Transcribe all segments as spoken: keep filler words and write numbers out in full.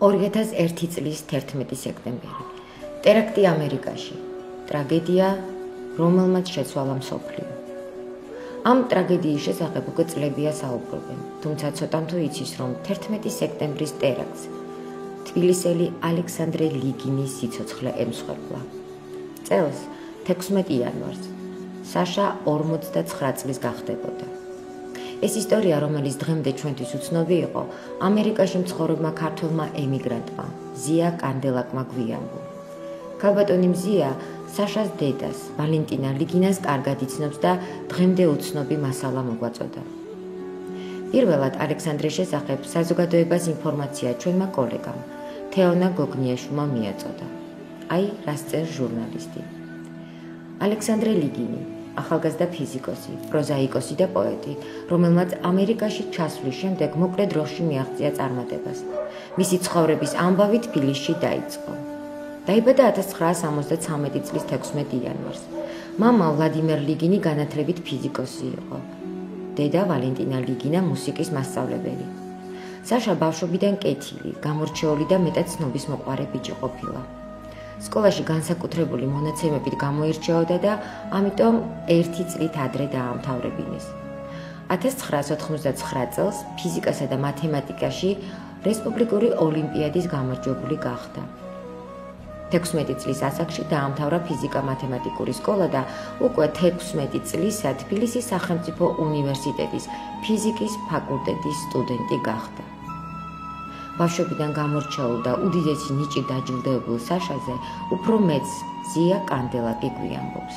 ორი ათას ერთი წლის თერთმეტი სექტემბერი. ტერაქტი ამერიკაში. ტრაგედია, რომელმაც შეცვალა მსოფლიო. ამ ტრაგედიის შესახებ უკვე წლებია საუბრობენ, თუმცა ცოტამ თუ იცის, რომ თერთმეტი სექტემბრის ტერაქტს თბილისელი ალექსანდრე ლიგინის სიცოცხლე ემსხვერპლა. წელს თექვსმეტი იანვარს საშა ორმოცდაცხრა წლის გახდებოდა. ეს ისტორია, რომელიც დღემდე ჩვენთვის უცნობი იყო, ამერიკაში მცხოვრებმა ქართველმა ემიგრანტმა, ზია კანდელაკმა გვიანბო. ქალბატონი მზია საშას დედას, ვალენტინა ლიგინას კარგად იცნობს და დღემდე უცნობი მასალა მოგვაწოდა. პირველად ალექსანდრეს შესახებ საზოგადოებას ინფორმაცია ჩვენმა კოლეგამ, თეონა გოგნიაშვილმა მიაწოდა. აი, რას წერს ჟურნალისტი. ალექსანდრე ლიგინი, ახალგაზრდა ფიზიკოსი, პროზაიკოსი და პოეტი, რომელმაც ამერიკაში ჩასვლის შემდეგ მოკლე დროში მიაღწია წარმატებას. მისი ცხოვრების ამბავი თბილისში დაიწყო. დაიბადა ათას ცხრაას ორმოცდათვრამეტი წლის თექვსმეტი იანვარს. მამა ვლადიმერ ლიგინი განათლებით ფიზიკოსი იყო. დედა ვალენტინა ლიგინა მუსიკის მასწავლებელი. საშა ბავშვობიდან კეთილი, გამორჩეული და მეტად ცნობის მოყვარე ბიჭი ყოფილა. სკოლაში განსაკუთრებული მონაცემებით გამოირჩეოდა და ამიტომ ერთი წლით ადრე დაამთავრებინეს. ათას ცხრაას ოთხმოცდაცხრა წელს ფიზიკასა და მათემატიკაში რესპუბლიკური ოლიმპიადის გამარჯვებული გახდა. თექვსმეტი წლის ასაკში დაამთავრა ფიზიკა-მათემატიკური სკოლა და უკვე თექვსმეტი წლისა თბილისის სახელმწიფო უნივერსიტეტის ფიზიკის ფაკულტეტის სტუდენტი გახდა. ბავშვობიდან გამორჩეულ და უდიდესი ნიჭით დაჯილდოებულ საშაზე უფრო მეც ზია კანდელაკი გვიანბობს.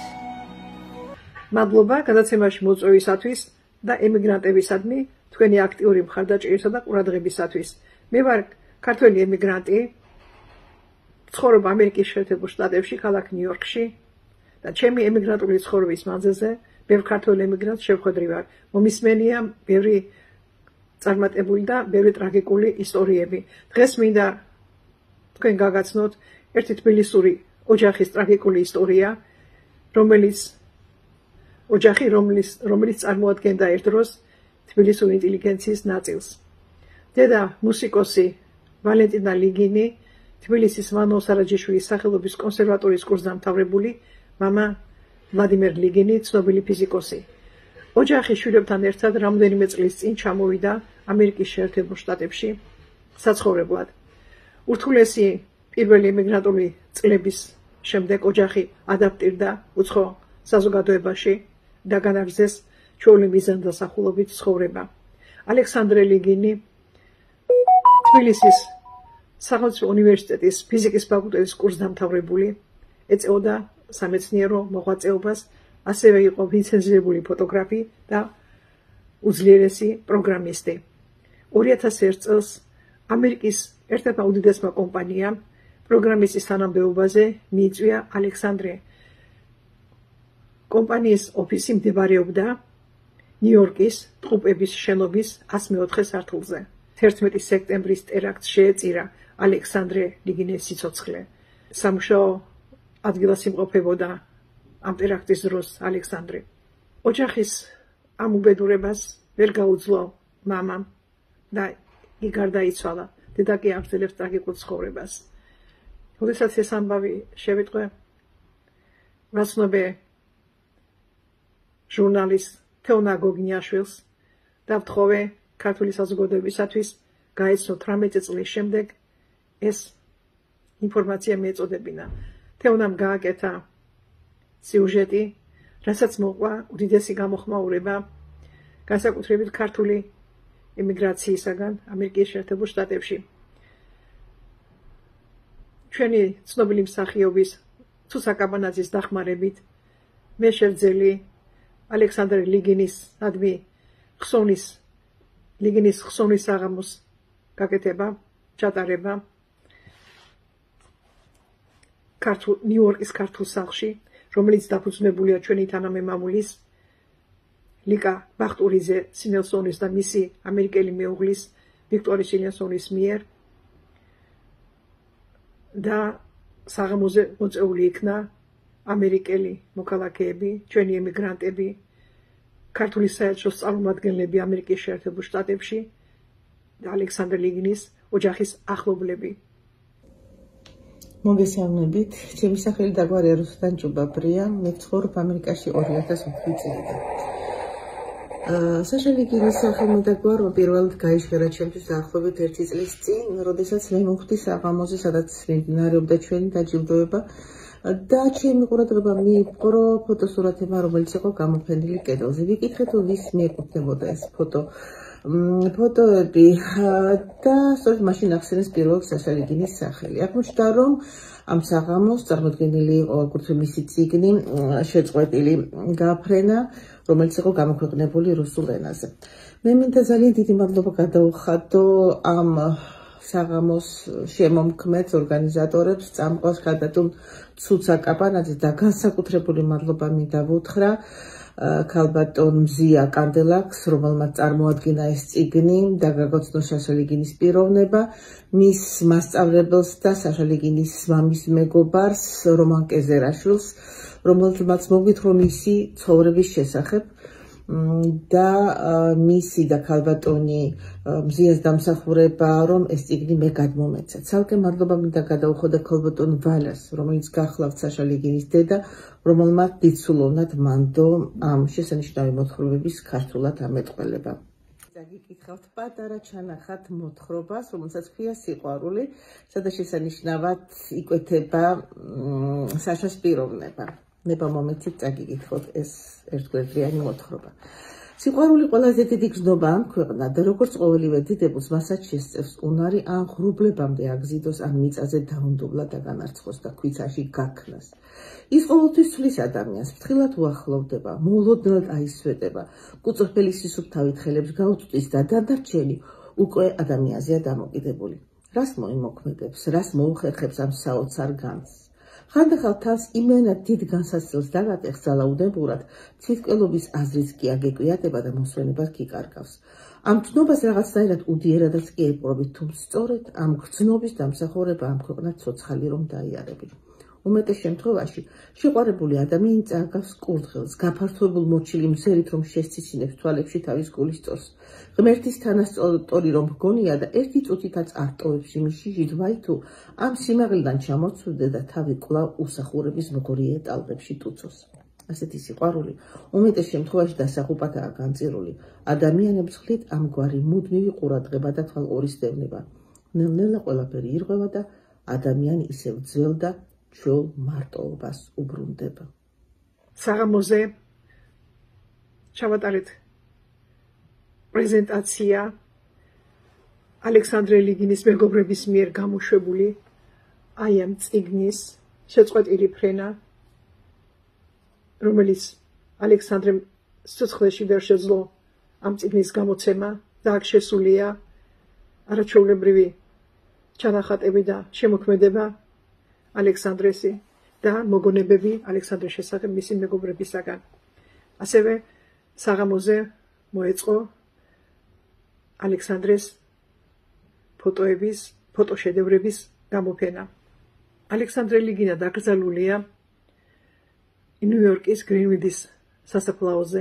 მადლობა გადაცემაში მოწვევისათვის და ემიგრანტებისადმი თქვენი აქტიური მხარდაჭერისა და ყურადღებისათვის. მე ვარ ქართველი ემიგრანტი, ცხოვრობ ამერიკის შეერთებულ შტატებში, ქალაქ ნიუ-იორკში და ჩემი ემიგრანტული ცხოვრების მანძილზე ბევრ ქართველ ემიგრანტს შევხვედრი ვარ. მომისმენია ბევრი წარმატებული და ბევრი ტრაგიკული ისტორიები. დღეს მინდა თქვენ გაგაცნოთ ერთი თბილისური ოჯახის ტრაგიკული ისტორია, რომელიც ოჯახი, რომელიც რომელიც წარმოადგენდა ერთ დროს თბილისური ინტელიგენციის ნაწილს. დედა მუსიკოსი ვალენტინა ლიგინი, თბილისის ვანო სარაჯიშვილის სახელობის კონსერვატორიის კურსდამთავრებული, მამა ვლადიმერ ლიგინი, ცნობილი ფიზიკოსი. ოჯახი შვილებთან ერთად რამდენიმე წლის წინ ჩამოვიდა ამერიკის შეერთებულ შტატებში საცხოვრებლად. ურთულესი პირველი ემიგრანტული წლების შემდეგ ოჯახი ადაპტირდა უცხო საზოგადოებაში და განაგრძეს ჩვეული მიზანდასახულობით ცხოვრება. ალექსანდრე ლიგინი თბილისის სახელმწიფო უნივერსიტეტის ფიზიკის ფაკულტეტის კურსდამთავრებული, ეწეოდა სამეცნიერო მოღვაწეობას, ასევე იყო ლიცენზირებული ფოტოგრაფი და უძლიერესი პროგრამისტი. ორი ათას ერთ წელს ამერიკის ერთ-ერთმა უდიდესმა კომპანიამ პროგრამისტის თანამდებობაზე მიიწვია ალექსანდრე. კომპანიის ოფისი მდებარეობდა ნიუ-იორკის ტყუპების შენობის ას მეოთხე სართულზე. თერთმეტი სექტემბრის ტერაქტს შეეწირა ალექსანდრე ლიგინეს სიცოცხლე. სამუშაო ადგილას იმყოფებოდა ამ ტერაქტის დროს ალექსანდრე. ოჯახის ამ უბედურებას ვერ გაუძლო მამამ და იგი გარდაიცვალა. დედა კი აგრძელებს ტრაგიკულ ცხოვრებას. როდესაც ეს ამბავი შევიტყვე, ვაცნობე ჟურნალისტ თეონა გოგნიაშვილს და ვთხოვე ქართული საზოგადოებისათვის გაეცნო თვრამეტი წლის შემდეგ ეს ინფორმაცია მიეწოდებინა. თეონამ გააკეთა სიუჟეტი, რასაც მოყვა უდიდესი გამოხმაურება, განსაკუთრებით ქართული ემიგრაციისაგან ამერიკის შეერთებულ შტატებში. ჩვენი ცნობილი მსახიობის ცუსა კაბანაძის დახმარებით მე შევძელი ალექსანდრე ლიგინის ადმი ხსოვნის ლიგინის ხსოვნის საღამოს გაკეთება, ჩატარება ქართულ ნიუ-იორკის ქართულ სახლში, რომელიც დაფუძნებულია ჩვენი თანამემამულის ლიკა ბახტურიძე სინელსონის და მისი ამერიკელი მეუღლის ვიქტორი სინელსონის მიერ და საღამოზე მოწეული იქნა ამერიკელი მოქალაქეები, ჩვენი ემიგრანტები, ქართული საელჩოს წარმომადგენლები ამერიკის შეერთებულ შტატებში და ალექსანდრე ლიგინის ოჯახის ახლობლები. მოგესალმებით, ჩემი სახელი დაგვარია რუსლან ჭუბაბრია, მე ვცხოვრობ ამერიკაში ორი ათას ოთხი წლიდან. საშალიგინის სახელმწიფო პირველად გაიჟღერა ჩემთვის დაახლოებით ერთი წლის წინ, როდესაც მე მოვხდი საღამოზე, სადაც მიმდინარეობდა ჩვენი დაჯილდოება და ჩემი ყურადღება მიიპყრო ფოტოსურათება, რომელიც იყო გამოფენილი კედელზე. ვიკითხე თუ ვის მიეკუთვნებოდა ეს ფოტო ფოტოები და სწორედ მაშინ ახსენეს პირველ საშალიგინის სახელი. აღმოჩნდა, რომ ამ საღამოს წარმოდგენილი იყო აგრეთვე მისი წიგნი შეწყვეტილი გაფრენა, რომელიც იყო გამოქვეყნებული რუსულ ენაზე. მე მინდა ძალიან დიდი მადლობა გადაუხადო ამ საღამოს შემომქმნელს, ორგანიზატორებს, წამყვანს გადატուն ცუცა კაპანაძეს და განსაკუთრებული მადლობა მინდა ვუთხრა ქალბატონ მზია კანდელაკს, რომელმაც წარმოადგინა ეს წიგნი და გაგაცნო საშალიგინის პიროვნება, მის მასწავლებელს და საშალიგინის მამის მეგობარს რომან კეზერაშვილს, რომელმაც მოგვითხრა მისი ცხოვრების შესახებ და მისი და ქალბატონი მზიას დამსახურება, რომ ეს წიგნი მე გადმომეცა. ცალკე მადლობა მინდა გადაუხადო ქალბატონ ვალას, რომელიც გახლავთ საშალიგინის დედა, რომელმაც დიდსულოვნად მანდო ამ შესანიშნავი მოთხრობების ქართულად ამეტყველება. გიკითხავთ პატარა ჩანახat მოთხრობას, რომელსაც ქვია სიყვარული, სადაც შესანიშნავად იკვეთება საშას პიროვნება. ნება მომეცით წაგიკითხოთ ეს ერთგვერდიანი მოთხრობა. სიყვარული ყველაზე დიდი გზნობა ამ ქვეყნად და როგორც ყოველივე დიდებულს მასაც შესწევს უნარი ან ღრუბლებამდე აგზიდოს ან მიწაზე დაუნდობლა და განარცხოს და ქვითაში გაქნას. ის ყოველთვის ცვლის ადამიანს, ფრთხილად უახლოვდება, მოულოდნელად აისვეტება, კუწრფელი სისუფთავით ხელებს გაუწვდის და დადარჩენი უკვე ადამიანზეა დამოკიდებული. რას მოიმოქმედებს, რას მოუხერხებს ამ საოცარ განს? ხანდახან თავს იმენად დიდ განსაცდელს დაგატეხს ძალაუნებურად, ციტკველობის აზრიც კი აგეკვიატება და მოსვენებას გიკარგავს. ამ გრძნობას რაღაცნაირად უდიერადაც კი ეპყრობით, თუმცა სწორედ ამ გრძნობის დამსახურება ამ ქვეყნად ცოცხალი რომ დაიარები. უმეტეს შემთხვევაში შეყვარებული ადამიანი წააგავს კურდღელს, გაფართოებულ მოჩილი მზერით რომ შესციცინებს თვალებში თავის გულის სწორს. ღმერთის თანასწორი რომ გონია და ერთი წუთითაც არ ტოვებს იმში ჟიდვაი თუ ამ სიმაღლიდან ჩამოცვდე და თავი კვლავ უსახურების მღრიე ტალღებში ტუცოს. ასეთი სიყვარული უმეტეს შემთხვევაში დასაღუპათაა განწირული. ადამიანებს ხლით ამგვარი მუდმივი ყურადღება და თვალყურისდევნება. ნელ-ნელა ყველაფერი ირღვევა და ადამიანი ისევ ძველ და ჩვეულ მარტოობას უბრუნდება. საღამოზე ჩავატარეთ პრეზენტაცია ალექსანდრე ლიგინის მეგობრების მიერ გამოშვებული აი ამ წიგნის შეწყვეტილი ფრენა, რომელიც ალექსანდრემ სიცოცხლეში ვერ შეძლო ამ წიგნის გამოცემა და აქ შესულია არაჩვეულებრივი ჩანახატები და შემოქმედება ალექსანდრესი და მოგონებები ალექსანდრეს შესახებ მისი მეგობრებისაგან. ასევე საღამოზე მოეწყო ალექსანდრეს ფოტოების, ფოტოშედევრების გამოფენა. ალექსანდრე ლიგინა დაკრძალულია ნიუ-იორკის გრინვიდის სასაფლაოზე,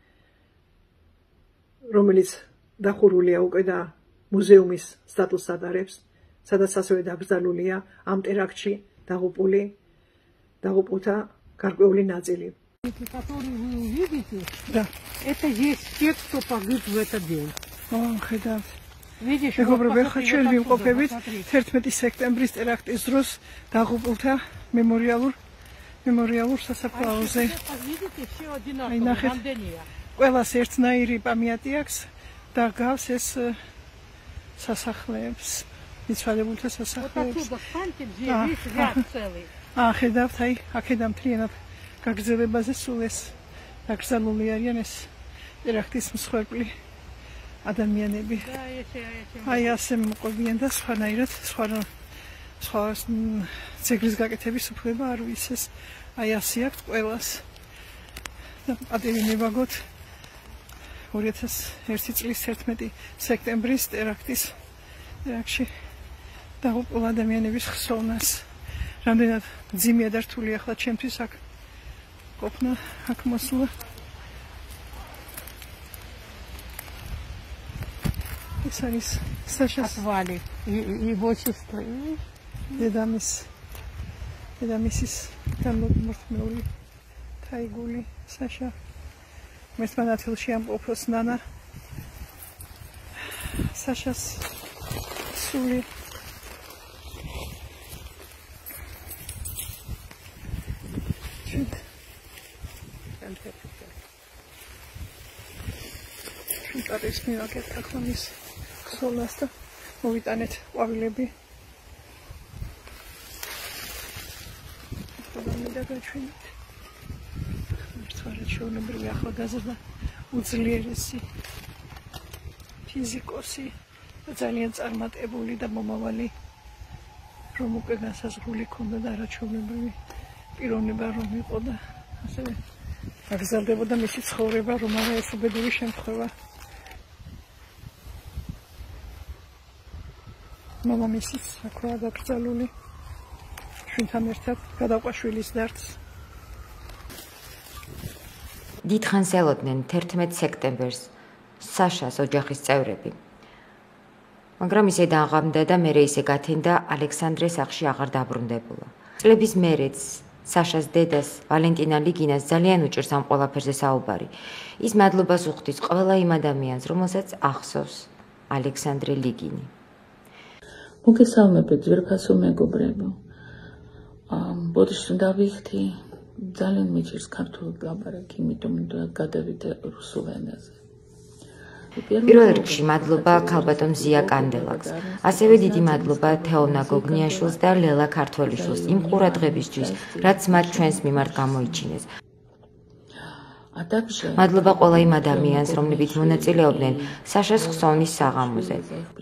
რომელიც დახურულია უკვე და მუზეუმის სტატუსს ატარებს, სადაც ასევე დაკრძალულია ამ ტერაქტში დაღუპული დაღუპულთა გარკვეული ნაწილი. Который вы увидите, Да. это есть те, кто погиб в этот день. О, ხედავთ. Видишь, მეგობრებო, вот ხა посмотри, ჩვენ вот ვიმყოფებით отсюда, посмотри. თერთმეტი септембრის ტერაქტის დროს დაღუპულთა მემორიალურ მემორიალურ სასაფლაოზე. Видите, все Ай, одинаково, нахер. рандения. ყველას ერთნაირი პამიატი აქვს და გავს ეს სასახლეებს, მიცვალებულთა Вот სასახლეებს. отсюда встаньте, где А, весь ряд целый. აა, ხედავთ, აი, აქედან მთლიანად გაგრძელებაზე სულ ეს დაკრძალული არიან ეს ტერაქტის მსხვერპლი ადამიანები. Да, эти, эти. აი, ასე მოყვებიან და სხვანაირად, სხვა სხვა ძეგლის გაკეთების უფლება არ ვიცეს. აი, ასე აქვს ყველას. და პატივი მივაგოთ ორი ათას ერთი წლის თერთმეტი სექტემბრის ტერაქტის ტერაქტში დაღუპულ ადამიანების ხსოვნას. რამდენად ძიმია და რთული ახლა ჩემთვის აქ ყოფნა, აქ მოსვლა. ეს არის საშას Отвали. И его сестры. დედამის დედამისის დამოუკიდებელი თაიგული საშა მესმანათილში ამყოფოს ნანა საშას სული არის მივაკეთ ახლა სოლას და მოვიტანეთ ყვავილები. ახლა მიდაგაჩვენეთ. ერთგვარად შეულებრივი ახალგაზრდა უძლიერესი ფიზიკოსი და ძალიან წარმატებული და მომავალი რომ უკვე განსაზღვრული ქონდა და არაჩვეულებრივი პიროვნება რომ იყო და ასევე აგზავდებოდა მისი ცხოვრება რომ არა ეს უბედური შემთხვევა. მამამისის აქაა დაკრძალული ჩვენთან ერთად გადაყვაშვილის დარდს. დიდხანს ელოდნენ თერთმეტ სექტემბერს საშას ოჯახის წევრები. მაგრამ ისე დააღამდა და მერე ისე გათენდა ალექსანდრეს სახლში აღარ დაბრუნდებულა. წლების მერეც საშას დედას ვალენტინა ლიგინას ძალიან უჭირს ამ ყველაფერზე საუბარი. ის მადლობას უხდის ყველა იმ ადამიანს, რომელსაც ახსოვს ალექსანდრე ლიგინი. მოგესალმებით ძვირფასო მეგობრებო. ბოდიში დავიხდი ძალიან მიჭირს ქართულად ლაპარაკი, იმიტომ რომ გადავიდე რუსულ ენაზე. პირველ რიგში მადლობა ქალბატონ ზია კანდელაკს. ასევე დიდი მადლობა თეონა გოგნიაშვილს და ლელა ქართველიშვილს იმ ყურადღებისთვის, რაც მათ ჩვენს მიმართ გამოიჩინეს. მადლობა ყველა იმ ადამიანს, რომლებიც მონაწილეობდნენ საშას ხსოვნის საღამოზე.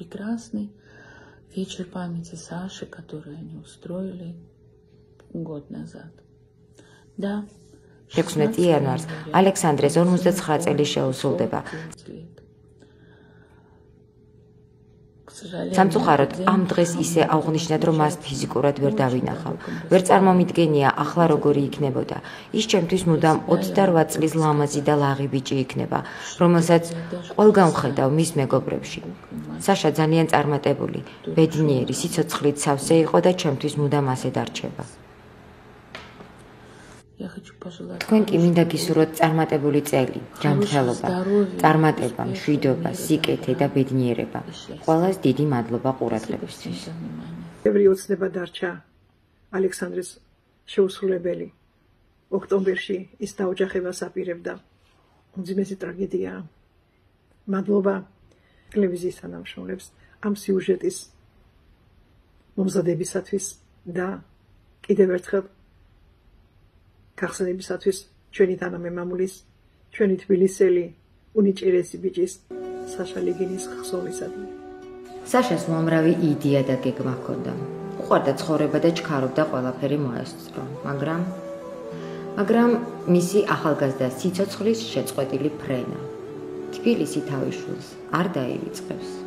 Вечер памяти Саши, который они устроили год назад. Да. шестнадцатого იანვარს ალექსანდრეს ორმოცდაცხრა წელი შეუსრულდება. სამწუხაროდ ამ დღეს ისე აღნიშნად, რომ მას ფიზიკურად ვერ დავინახავ. ვერ წარმომიდგენია ახლა როგორი იქნებოდა. ის ჩემთვის მუდამ ოცდარვაც წლის ლამაზი და ლაღი ბიჭი იქნება, რომელსაც ყველგან ვხედავ მის მეგობრებში. საშა ძალიან წარმატებული, ბედნიერი, სიცოცხლით სავსე იყო და ჩემთვის მუდამ ასე დარჩება. თქვენ კი მინდა გისურვოთ წარმატებული წელი, ჯანმრთელობა, წარმატება, მშვიდობა, სიკეთე და ბედნიერება. ყველას დიდი მადლობა ყურადღებისთვის. ბევრი ოცნება დარჩა ალექსანდრეს შეუსრულებელი. ოქტომბერში ის დაოჯახებას აპირებდა. უძიმესი ტრაგედია. მადლობა ტელევიზიის თანამშრომლებს ამ სიუჟეტის მომზადებისათვის და კიდევ ერთხელ გახსნებისათვის ჩვენი თანამემამულის, ჩვენი თბილისელი, უნიჭიერესი ბიჭის საშა ლიგინის ხსოვნისადმი. საშას უამრავი იდეა და გეგმა ჰქონდა. უყვარდა ცხოვრება და ჩქარობდა ყველაფერი მოესწრო, მაგრამ მაგრამ მისი ახალგაზრდა სიცოცხლის შეწყვეტილი ფრენა თბილისი თავის შულს არ დაივიწყებს.